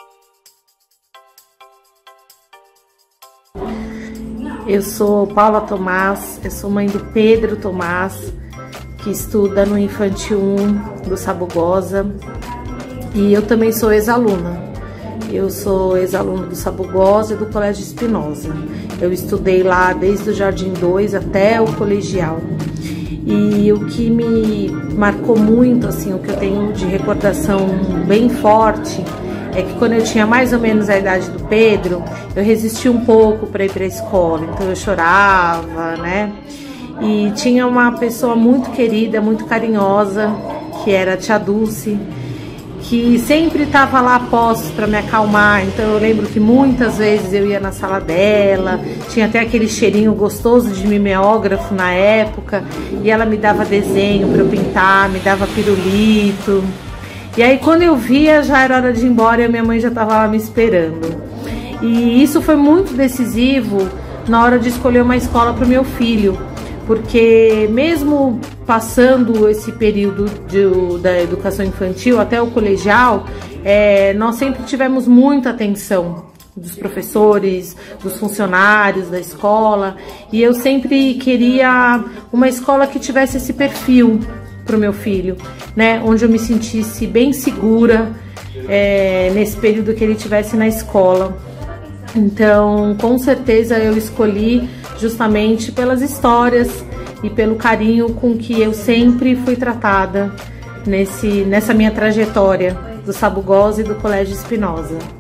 Eu sou Paula Tomás, eu sou mãe do Pedro Tomás, que estuda no Infantil 1 do Sabugosa, e eu também sou ex-aluna. Eu sou ex-aluna do Sabugosa e do Colégio Espinosa. Eu estudei lá desde o Jardim 2 até o colegial. E o que me marcou muito, assim, o que eu tenho de recordação bem forte, é que quando eu tinha mais ou menos a idade do Pedro, eu resisti um pouco para ir para a escola, então eu chorava, né? E tinha uma pessoa muito querida, muito carinhosa, que era a tia Dulce, que sempre estava lá a postos para me acalmar. Então eu lembro que muitas vezes eu ia na sala dela, tinha até aquele cheirinho gostoso de mimeógrafo na época, e ela me dava desenho para eu pintar, me dava pirulito. E aí quando eu via, já era hora de ir embora e a minha mãe já estava lá me esperando. E isso foi muito decisivo na hora de escolher uma escola para o meu filho, porque mesmo passando esse período da educação infantil até o colegial, nós sempre tivemos muita atenção dos professores, dos funcionários da escola, e eu sempre queria uma escola que tivesse esse perfil para o meu filho, né? Onde eu me sentisse bem segura nesse período que ele tivesse na escola. Então, com certeza eu escolhi justamente pelas histórias e pelo carinho com que eu sempre fui tratada nessa minha trajetória do Sabugosa e do Colégio Espinosa.